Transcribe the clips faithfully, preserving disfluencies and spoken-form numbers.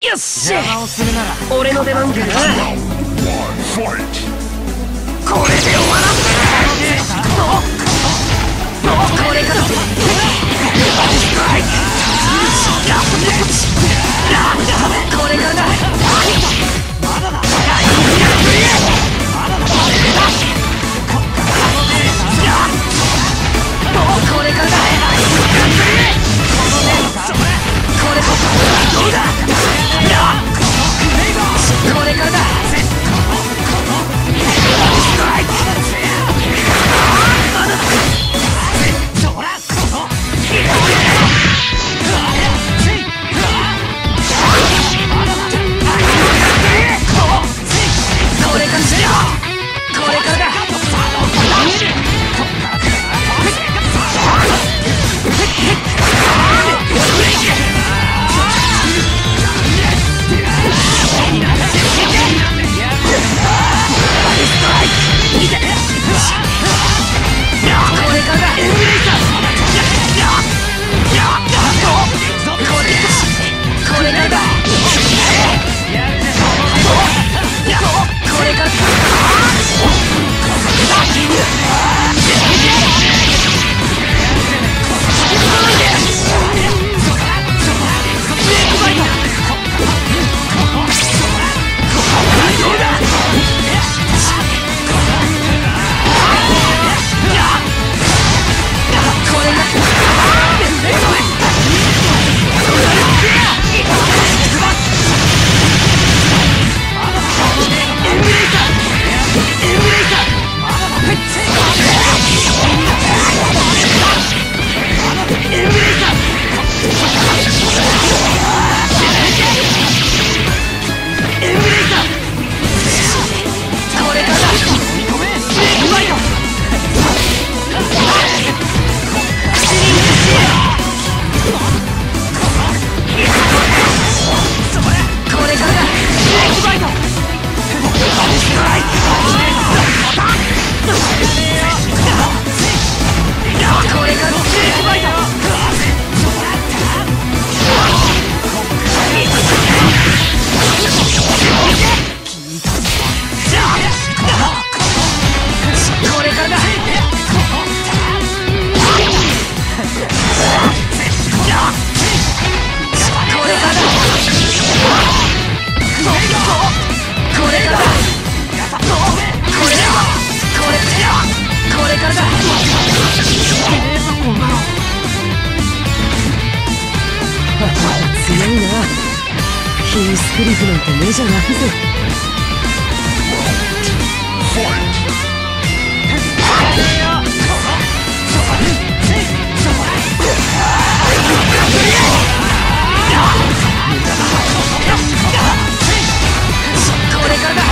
よっしゃ、俺の出番かな。これで終わらせこれからこれからだ。まだだ。これからだ。これこそどうだ。これからだ。まだだ。これからこれからだ。ヒースクリフなんて目じゃないぜ。これからだ。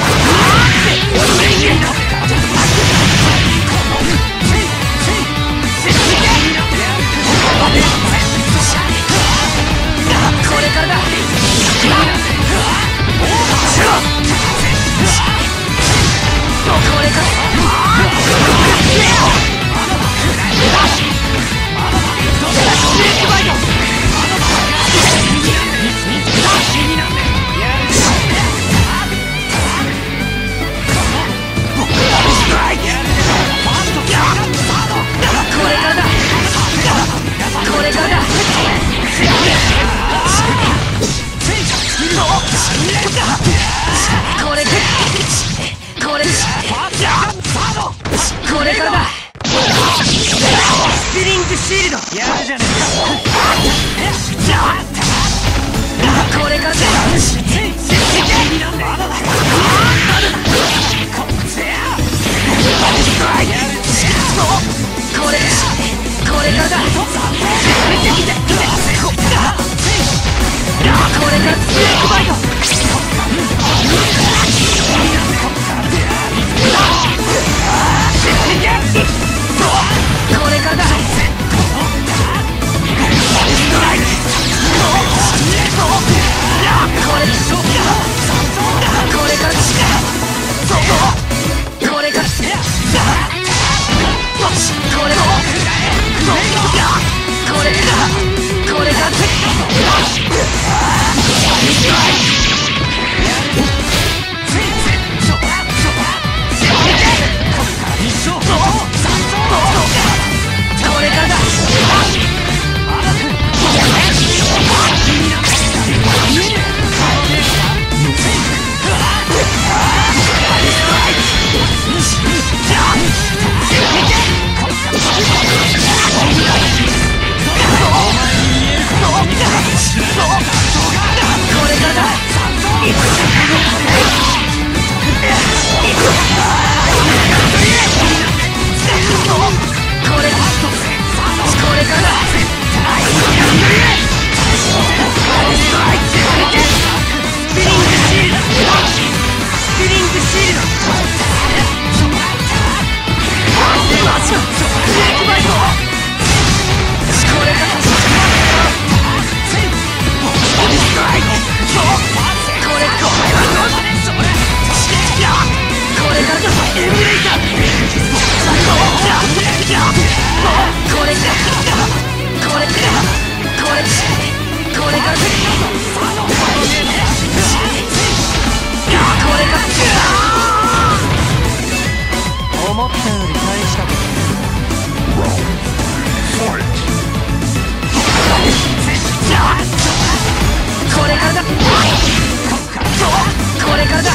これからだ。これれからだ。これこれからだ。スピリングシールド、スピリングシールド、マジのブレーキバイト。これからこれこれからだ。エムレイター。これこれこれこれこれからだ。これか。思ったより大したことない。これからだ。これからだ。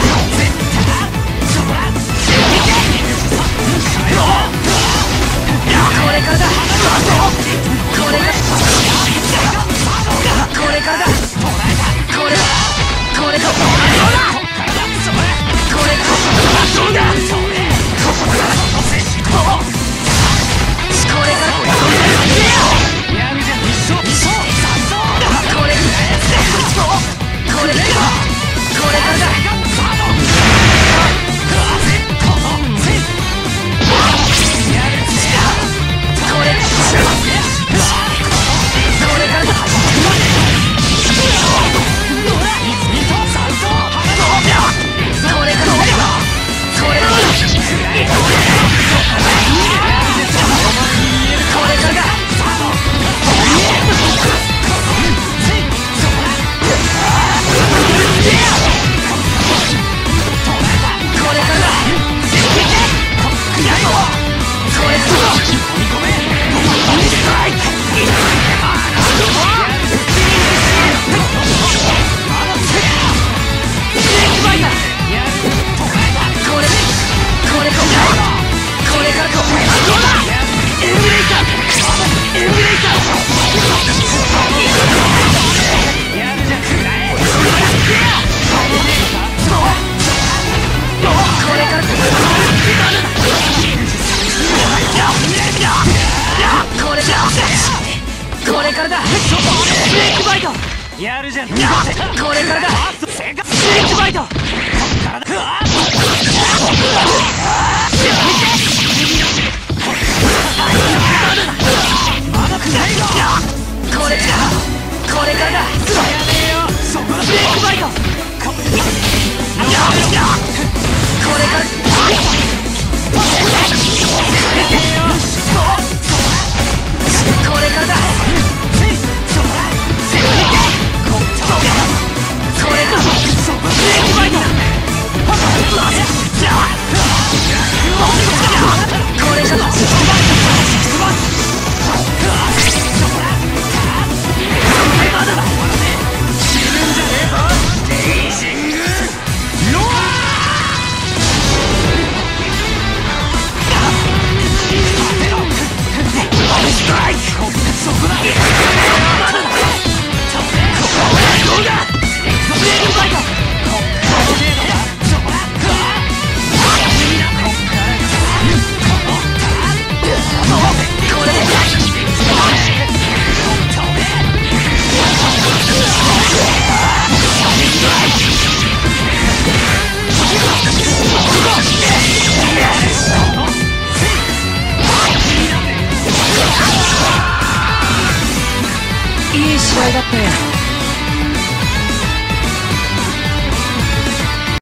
これからだ。これがこれからだ。これこれこれそうだ。これからやるじゃん。これこれこれからだ。これからだ。スネークバイト。やるじゃん。これからだ。スネークバイト。こ